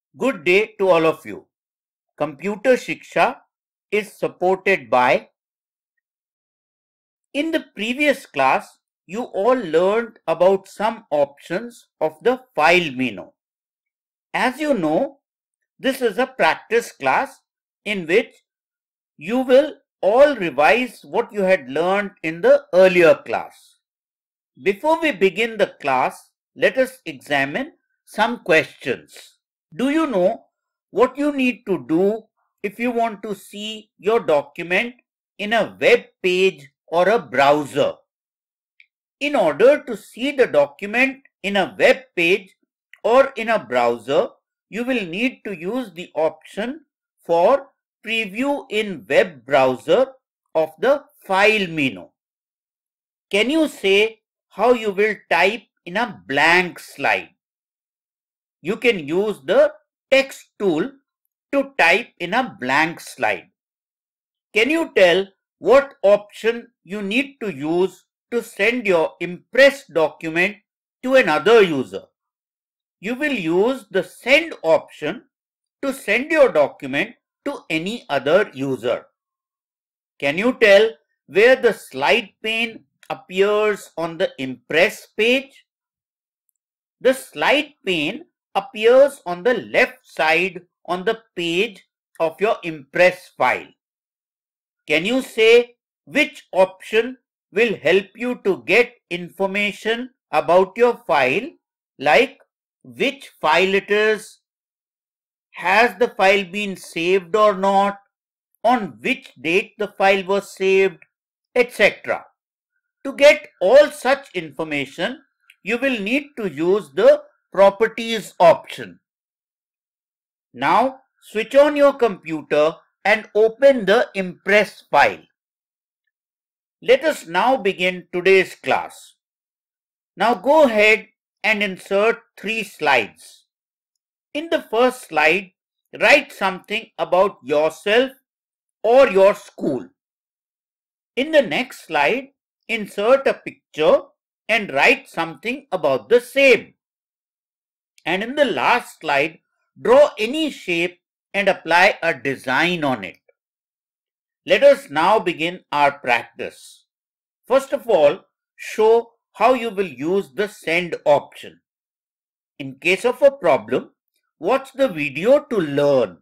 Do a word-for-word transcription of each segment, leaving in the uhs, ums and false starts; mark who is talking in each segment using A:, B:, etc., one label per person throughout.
A: Good day to all of you. Computer Shiksha is supported by. In the previous class, you all learned about some options of the file menu. As you know, this is a practice class in which you will all revise what you had learned in the earlier class. Before we begin the class, let us examine some questions. Do you know what you need to do if you want to see your document in a web page or a browser? In order to see the document in a web page or in a browser, you will need to use the option for preview in web browser of the file menu. Can you say how you will type in a blank slide? You can use the text tool to type in a blank slide. Can you tell what option you need to use to send your impressed document to another user? You will use the send option to send your document to any other user. Can you tell where the slide pane appears on the Impress page? The slide pane appears on the left side on the page of your Impress file. Can you say which option will help you to get information about your file, like which file it is, has the file been saved or not, on which date the file was saved, et cetera. To get all such information, you will need to use the Properties option. Now switch on your computer and open the Impress file. Let us now begin today's class. Now go ahead and insert three slides. In the first slide, write something about yourself or your school. In the next slide, insert a picture and write something about the same. And in the last slide, draw any shape and apply a design on it. Let us now begin our practice. First of all, show how you will use the send option. In case of a problem, watch the video to learn.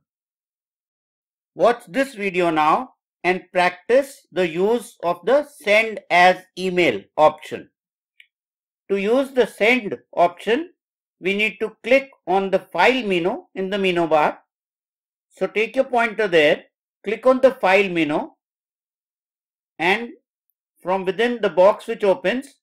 A: Watch this video now and practice the use of the send as email option. To use the send option, we need to click on the file menu in the menu bar. So take your pointer there, click on the file menu, and from within the box which opens,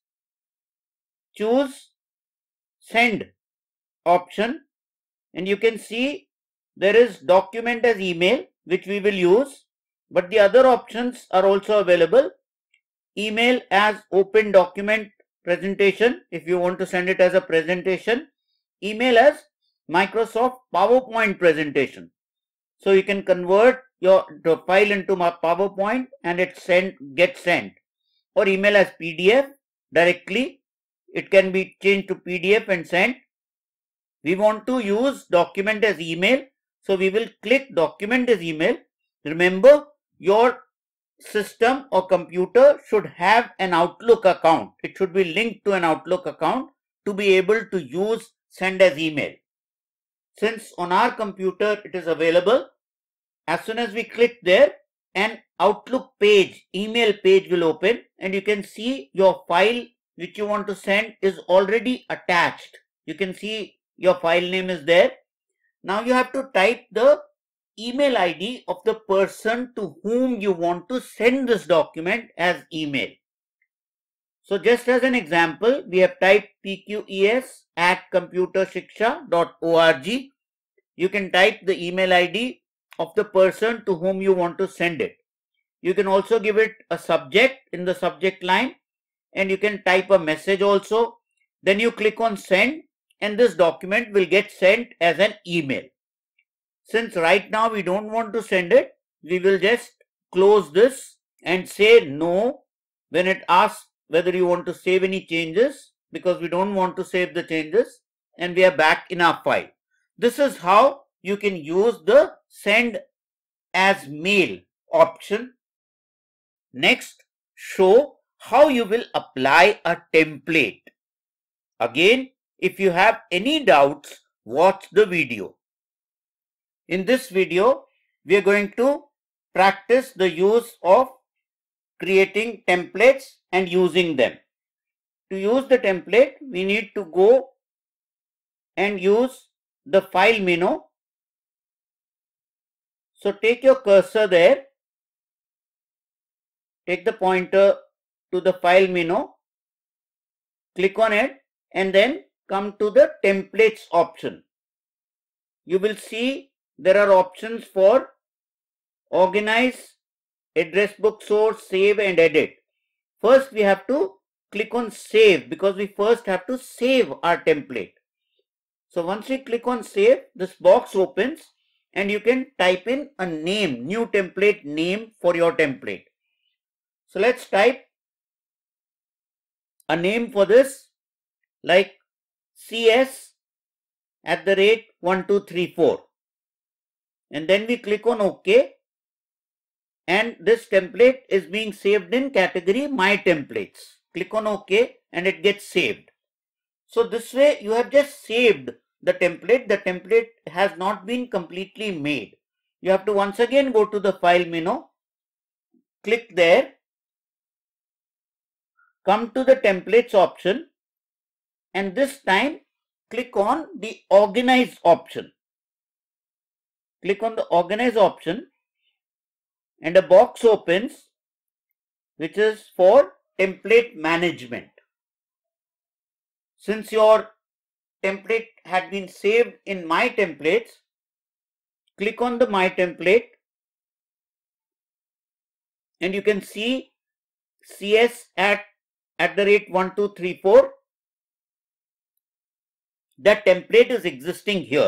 A: choose send option, and you can see there is document as email which we will use, but the other options are also available. Email as open document presentation if you want to send it as a presentation. Email as Microsoft PowerPoint presentation. So you can convert your the file into my PowerPoint and it send get sent. Or email as P D F directly. It can be changed to P D F and sent. We want to use document as email. So we will click document as email. Remember, your system or computer should have an Outlook account. It should be linked to an Outlook account to be able to use send as email. Since on our computer it is available, as soon as we click there, an Outlook page, email page will open, and you can see your file which you want to send is already attached. You can see your file name is there. Now you have to type the email I D of the person to whom you want to send this document as email. So just as an example, we have typed P Q E S at computer shiksha dot org. You can type the email I D of the person to whom you want to send it. You can also give it a subject in the subject line, and you can type a message also. Then you click on send, and this document will get sent as an email. Since right now we don't want to send it, we will just close this and say no when it asks whether you want to save any changes, because we don't want to save the changes, and we are back in our file. This is how you can use the send as mail option. Next, show how you will apply a template. Again, if you have any doubts, watch the video. In this video, we are going to practice the use of creating templates and using them. To use the template, we need to go and use the file menu. So take your cursor there, take the pointer to the file menu, click on it, and then come to the templates option. You will see there are options for organize, address book source, save and edit. First we have to click on save because we first have to save our template. So once we click on save, this box opens and you can type in a name, new template name for your template. So let's type a name for this like C S at the rate one two three four, and then we click on OK, and this template is being saved in category My Templates. Click on OK and it gets saved. So this way you have just saved the template. The template has not been completely made. You have to once again go to the file menu, click there, come to the templates option, and this time click on the organize option. Click on the organize option and a box opens which is for template management. Since your template had been saved in My Templates, click on the My Template and you can see C S at at the rate one two three four. That template is existing here.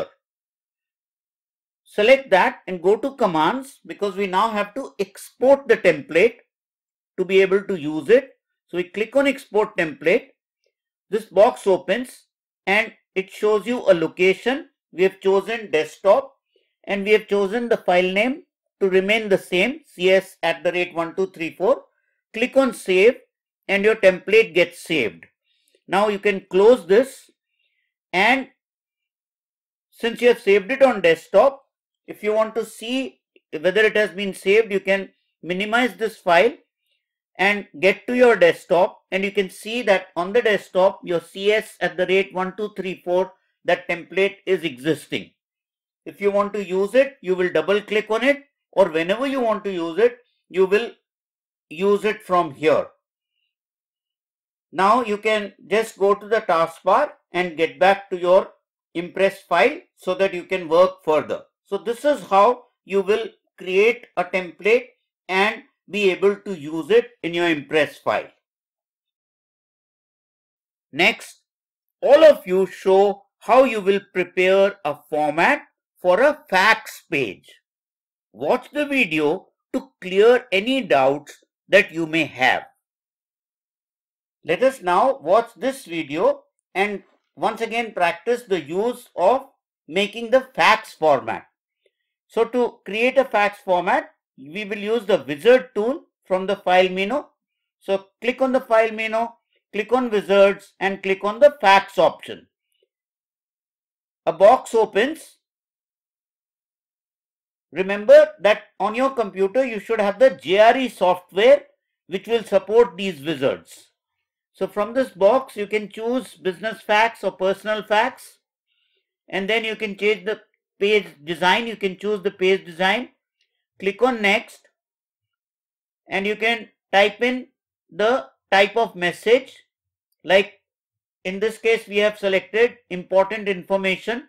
A: Select that and go to commands because we now have to export the template to be able to use it. So we click on export template. This box opens and it shows you a location. We have chosen desktop and we have chosen the file name to remain the same, C S at the rate one two three four. Click on save and your template gets saved. Now you can close this, and since you have saved it on desktop, if you want to see whether it has been saved, you can minimize this file and get to your desktop, and you can see that on the desktop your C S at the rate one two three four, that template is existing. If you want to use it, you will double click on it, or whenever you want to use it, you will use it from here. Now you can just go to the taskbar and get back to your Impress file so that you can work further. So this is how you will create a template and be able to use it in your Impress file. Next, all of you show how you will prepare a format for a fax page. Watch the video to clear any doubts that you may have. Let us now watch this video and once again practice the use of making the fax format. So to create a fax format, we will use the wizard tool from the file menu. So click on the file menu, click on wizards and click on the fax option. A box opens. Remember that on your computer you should have the J R E software which will support these wizards. So from this box you can choose business fax or personal fax, and then you can change the page design. You can choose the page design, click on next, and you can type in the type of message. Like in this case we have selected important information,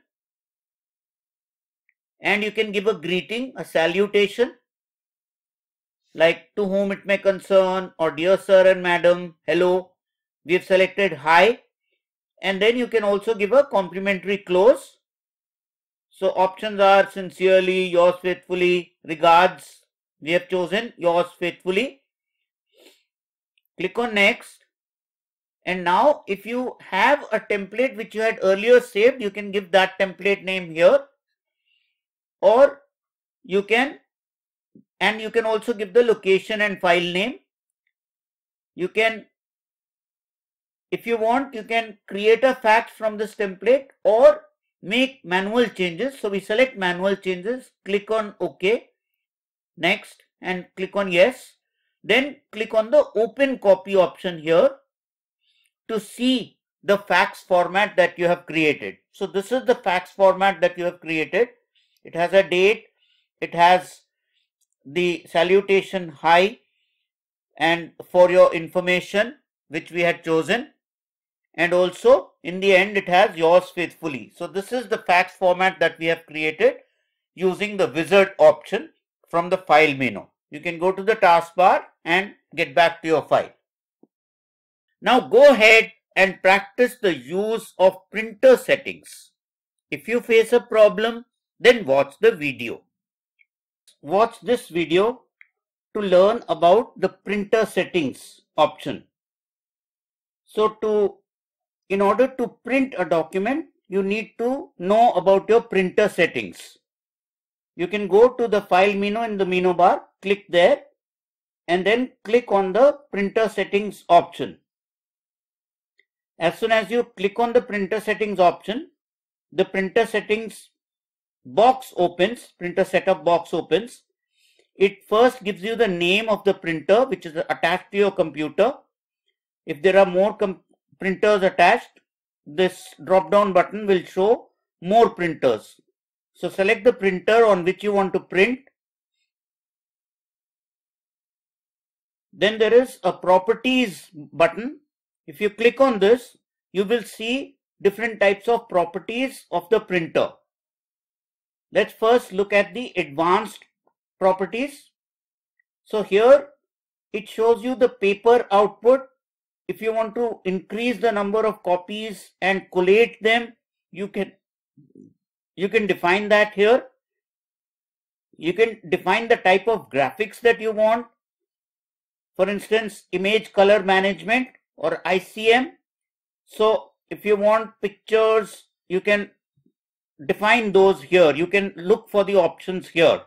A: and you can give a greeting, a salutation like to whom it may concern, or dear sir and madam, hello. We have selected hi, and then you can also give a complimentary close. So options are sincerely, yours faithfully, regards. We have chosen yours faithfully. Click on next, and now if you have a template which you had earlier saved, you can give that template name here. or you can, and you can also give the location and file name. You can, if you want, you can create a fax from this template or make manual changes. So we select manual changes, click on OK, next, and click on yes. Then click on the open copy option here to see the fax format that you have created. So this is the fax format that you have created. It has a date, it has the salutation hi and for your information which we had chosen, and also in the end it has yours faithfully. So this is the fax format that we have created using the wizard option from the file menu. You can go to the taskbar and get back to your file. Now go ahead and practice the use of printer settings. If you face a problem, then watch the video. Watch this video to learn about the printer settings option. So to, in order to print a document, you need to know about your printer settings. You can go to the file menu in the menu bar, click there, and then click on the printer settings option. As soon as you click on the printer settings option, the printer settings box opens, printer setup box opens. It first gives you the name of the printer which is attached to your computer. If there are more printers attached, this drop down button will show more printers. So select the printer on which you want to print. Then there is a properties button. If you click on this, you will see different types of properties of the printer. Let's first look at the advanced properties. So here it shows you the paper output. If you want to increase the number of copies and collate them, you can you can define that here. You can define the type of graphics that you want. For instance, image color management or I C M. So if you want pictures, you can define those here. You can look for the options here.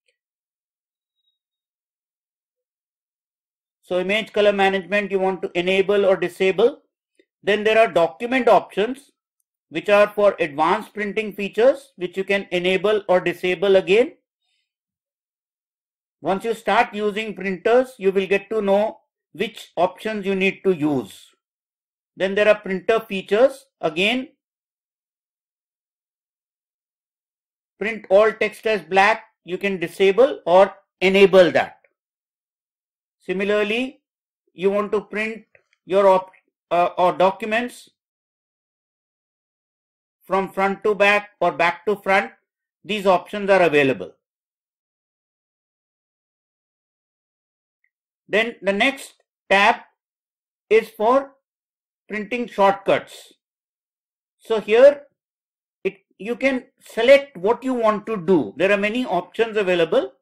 A: So image color management you want to enable or disable. Then there are document options which are for advanced printing features which you can enable or disable again. Once you start using printers, you will get to know which options you need to use. Then there are printer features. Again, print all text as black, you can disable or enable that. Similarly, you want to print your op uh, or documents from front to back or back to front. These options are available. Then the next tab is for printing shortcuts. So here it, you can select what you want to do. There are many options available.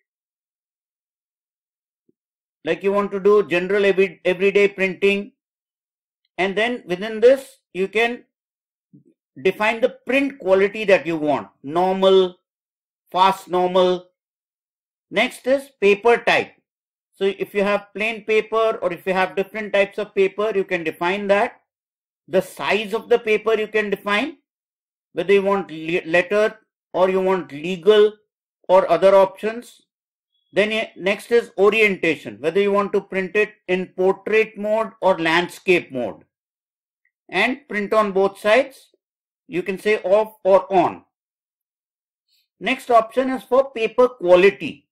A: Like you want to do general every, everyday printing, and then within this you can define the print quality that you want. Normal, fast normal. Next is paper type. So if you have plain paper or if you have different types of paper, you can define that. The size of the paper you can define, whether you want letter or you want legal or other options. Then next is orientation, whether you want to print it in portrait mode or landscape mode. And print on both sides, you can say off or on. Next option is for paper quality.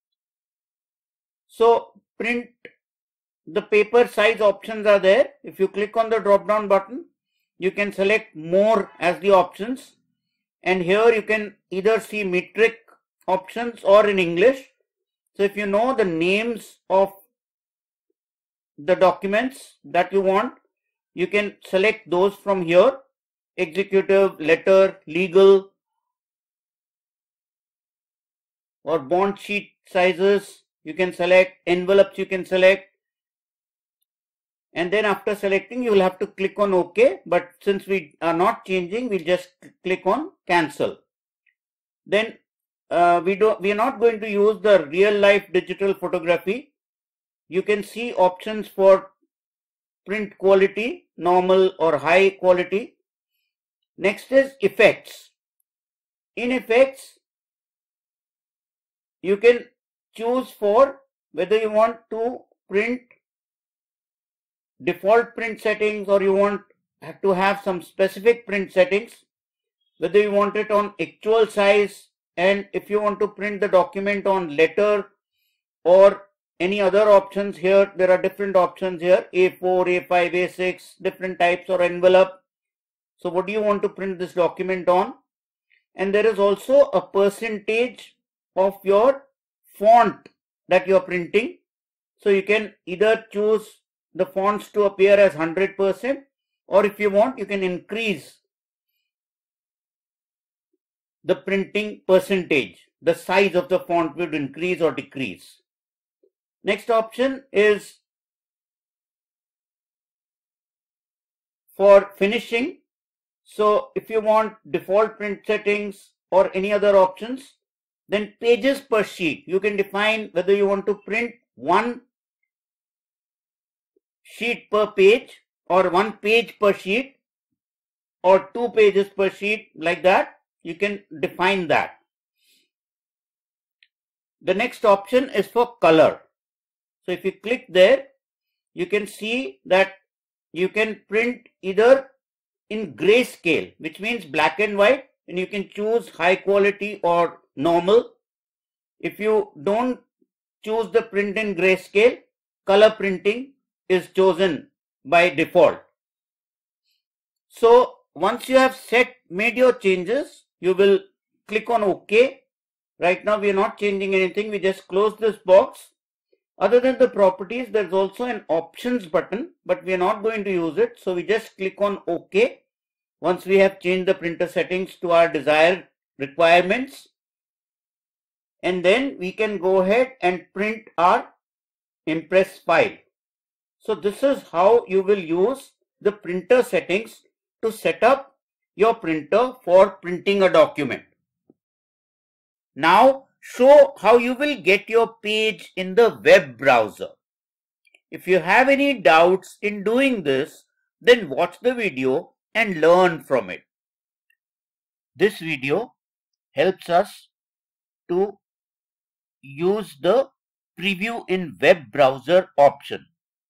A: So print, the paper size options are there. If you click on the drop down button, you can select more as the options, and here you can either see metric options or in English. So if you know the names of the documents that you want, you can select those from here. Executive, letter, legal, or bond sheet sizes you can select, envelopes you can select, and then after selecting you will have to click on OK, but since we are not changing, we'll just click on cancel. Then uh, we don't we are not going to use the real life digital photography. You can see options for print quality, normal or high quality. Next is effects. In effects, you can choose for whether you want to print default print settings or you want to have some specific print settings, whether you want it on actual size, and if you want to print the document on letter or any other options. Here there are different options here, A four, A five, A six, different types, or envelope. So what do you want to print this document on? And there is also a percentage of your font that you are printing. So you can either choose the fonts to appear as one hundred percent, or if you want, you can increase the printing percentage. The size of the font will increase or decrease. Next option is for finishing. So if you want default print settings or any other options, then pages per sheet, you can define whether you want to print one sheet per page or one page per sheet or two pages per sheet, like that. You can define that. The next option is for color. So if you click there, you can see that you can print either in grayscale, which means black and white, and you can choose high quality or normal. If you don't choose the print in grayscale, color printing is chosen by default. So once you have set made your changes, you will click on OK. Right now we are not changing anything, we just close this box. Other than the properties, there's also an options button, but we are not going to use it. So we just click on OK once we have changed the printer settings to our desired requirements. And then we can go ahead and print our Impress file. So this is how you will use the printer settings to set up your printer for printing a document. Now show how you will get your page in the web browser. If you have any doubts in doing this, then watch the video and learn from it. This video helps us to use the preview in web browser option.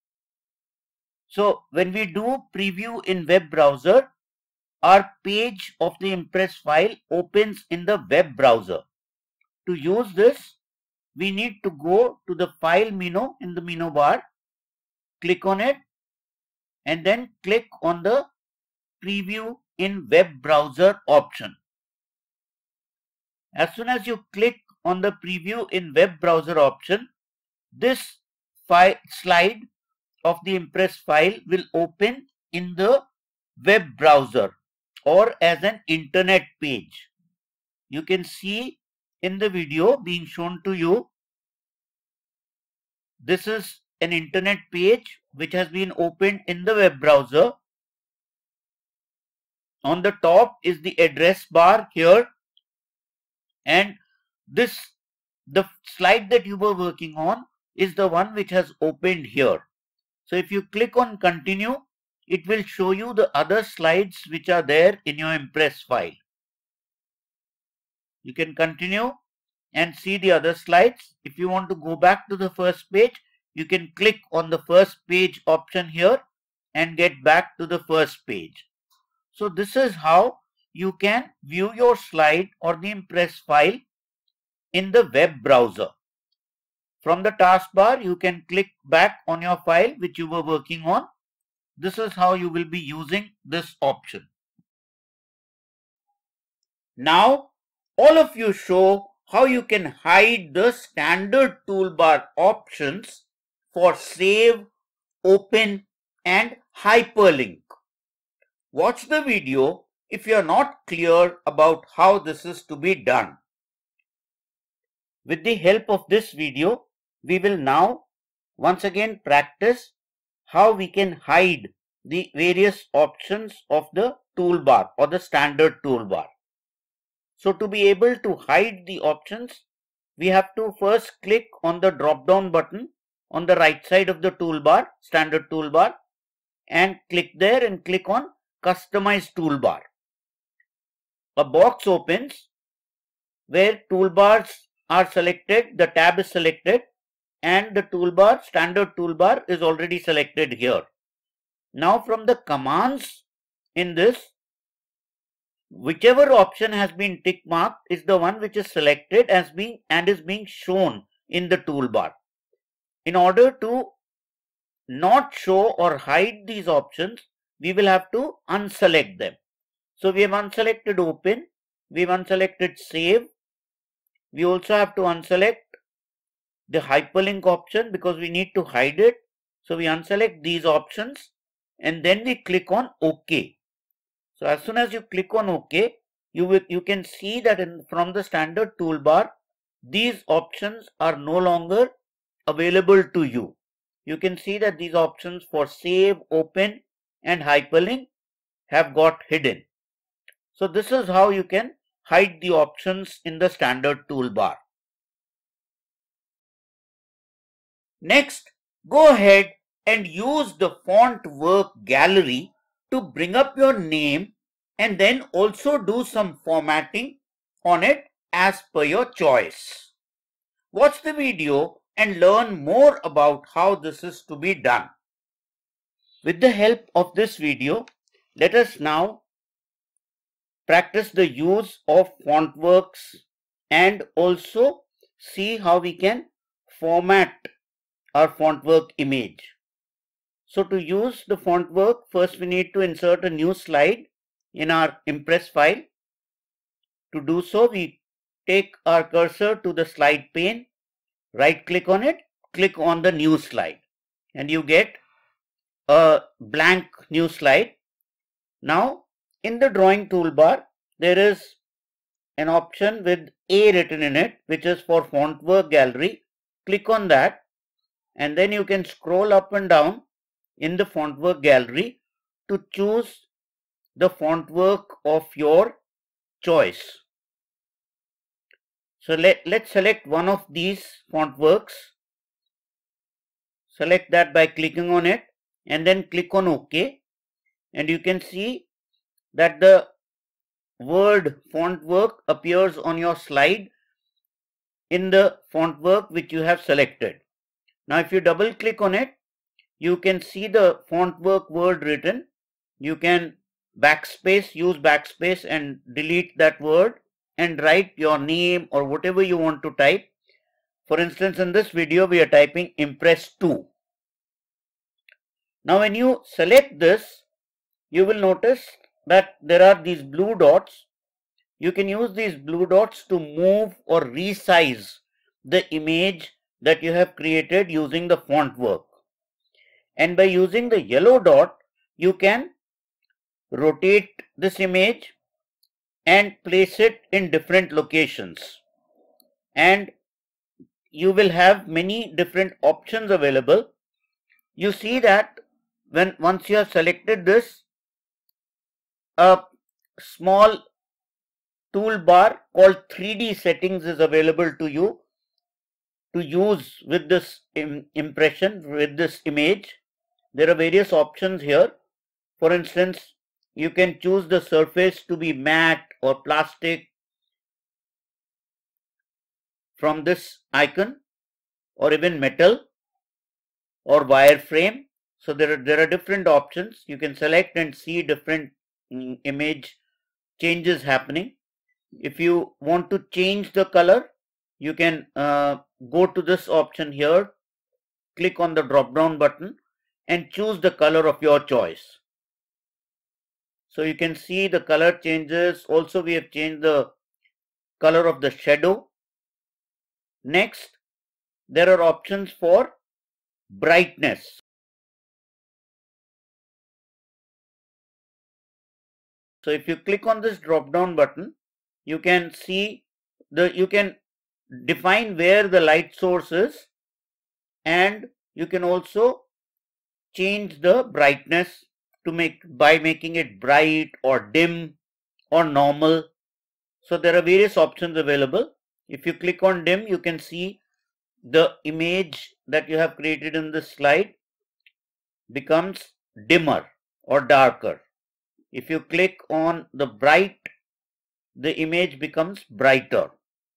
A: So when we do preview in web browser, our page of the Impress file opens in the web browser. To use this, we need to go to the file menu in the menu bar, click on it, and then click on the preview in web browser option. As soon as you click on the preview in web browser option, this file slide of the Impress file will open in the web browser or as an internet page. You can see in the video being shown to you, this is an internet page which has been opened in the web browser. On the top is the address bar here, and this the slide that you were working on is the one which has opened here. So if you click on continue, it will show you the other slides which are there in your Impress file. You can continue and see the other slides. If you want to go back to the first page, you can click on the first page option here and get back to the first page. So this is how you can view your slide or the Impress file in the web browser. From the taskbar, you can click back on your file which you were working on. This is how you will be using this option. Now, all of you show how you can hide the standard toolbar options for save, open, and hyperlink. Watch the video if you are not clear about how this is to be done. With the help of this video, we will now once again practice how we can hide the various options of the toolbar or the standard toolbar. So to be able to hide the options, we have to first click on the drop down button on the right side of the toolbar, standard toolbar, and click there and click on customize toolbar. A box opens where toolbars are selected, the tab is selected, and the toolbar, standard toolbar, is already selected here. Now from the commands in this, whichever option has been tick marked is the one which is selected as being and is being shown in the toolbar. In order to not show or hide these options, we will have to unselect them. So we have unselected open, we have unselected save. We also have to unselect the hyperlink option because we need to hide it. So we unselect these options and then we click on OK. So as soon as you click on OK, you will, you can see that in, from the standard toolbar, these options are no longer available to you. You can see that these options for save, open, and hyperlink have got hidden. So this is how you can hide the options in the standard toolbar. Next, go ahead and use the Fontwork gallery to bring up your name and then also do some formatting on it as per your choice. Watch the video and learn more about how this is to be done. With the help of this video, let us now practice the use of Fontworks and also see how we can format our Fontwork image. So to use the Fontwork, first we need to insert a new slide in our Impress file. To do so, we take our cursor to the slide pane, right click on it, click on the new slide, and you get a blank new slide. Now in the drawing toolbar, there is an option with A written in it, which is for Fontwork gallery. Click on that and then you can scroll up and down in the Fontwork gallery to choose the Fontwork of your choice. So let, let's select one of these Fontworks. Select that by clicking on it and then click on OK. And you can see that the word Fontwork appears on your slide in the Fontwork which you have selected. Now if you double click on it, you can see the Fontwork word written. You can backspace, use backspace and delete that word and write your name or whatever you want to type. For instance, in this video we are typing Impress two. Now when you select this, you will notice that there are these blue dots. You can use these blue dots to move or resize the image that you have created using the Fontwork. And by using the yellow dot, you can rotate this image and place it in different locations. And you will have many different options available. You see that when once you have selected this, a small toolbar called three D settings is available to you to use with this im impression, with this image. There are various options here. For instance, you can choose the surface to be matte or plastic from this icon, or even metal or wireframe. So there are, there are different options. You can select and see different mm, image changes happening. If you want to change the color, you can uh, go to this option here, click on the drop down button and choose the color of your choice. So you can see the color changes. Also we have changed the color of the shadow. Next, there are options for brightness. So if you click on this drop down button, you can see the, you can define where the light source is, and you can also change the brightness to make by making it bright or dim or normal. So there are various options available. If you click on dim, you can see the image that you have created in this slide becomes dimmer or darker. If you click on the bright, the image becomes brighter.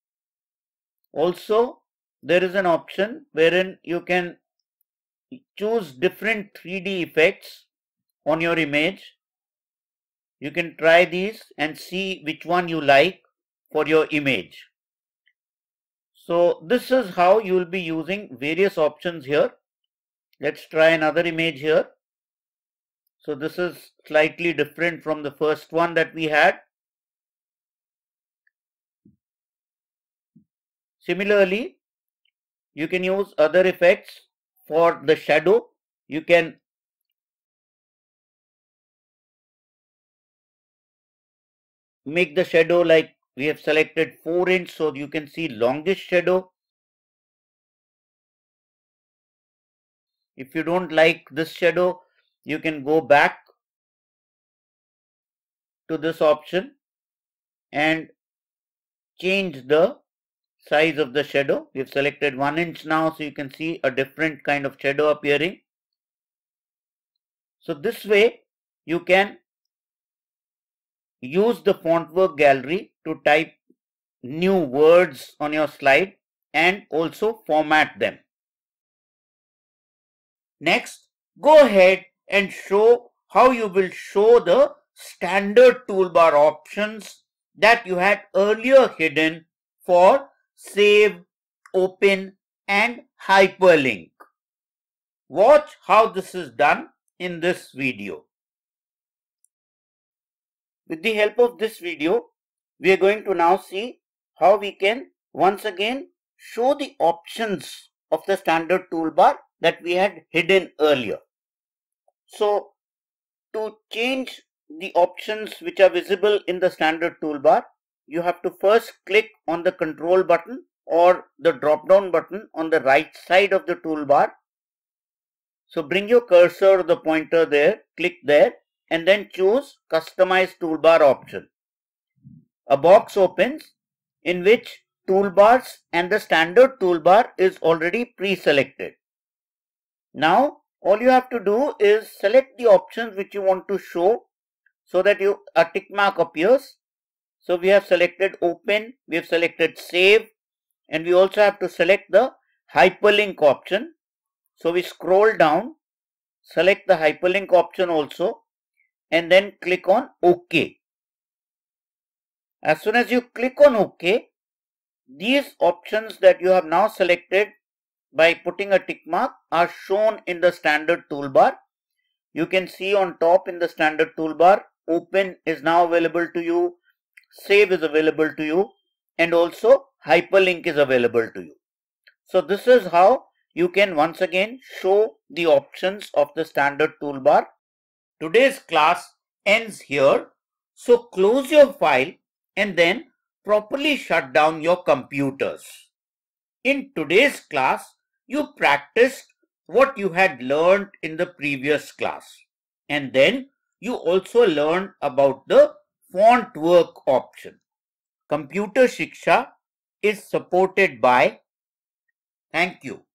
A: Also, there is an option wherein you can choose different three D effects on your image. You can try these and see which one you like for your image. So this is how you will be using various options here. Let's try another image here. So this is slightly different from the first one that we had. Similarly, you can use other effects for the shadow. You can make the shadow like we have selected four inch, so you can see longest shadow. If you don't like this shadow, you can go back to this option and change the size of the shadow. We have selected one inch now, so you can see a different kind of shadow appearing. So this way you can use the Fontwork gallery to type new words on your slide and also format them. Next, go ahead and show how you will show the standard toolbar options that you had earlier hidden for save, open and hyperlink. Watch how this is done in this video. With the help of this video, we are going to now see how we can once again show the options of the standard toolbar that we had hidden earlier. So to change the options which are visible in the standard toolbar, you have to first click on the control button or the drop down button on the right side of the toolbar. So bring your cursor or the pointer there, click there and then choose customize toolbar option. A box opens in which toolbars and the standard toolbar is already pre-selected. Now all you have to do is select the options which you want to show so that you a tick mark appears. So we have selected open, we have selected save and we also have to select the hyperlink option. So we scroll down, select the hyperlink option also and then click on OK. As soon as you click on OK, these options that you have now selected by putting a tick mark are shown in the standard toolbar. You can see on top in the standard toolbar, open is now available to you, save is available to you and also hyperlink is available to you. So this is how you can once again show the options of the standard toolbar. Today's class ends here. So close your file and then properly shut down your computers. In today's class, you practiced what you had learned in the previous class. And then you also learned about the Fontwork option. Computer Shiksha is supported by. Thank you.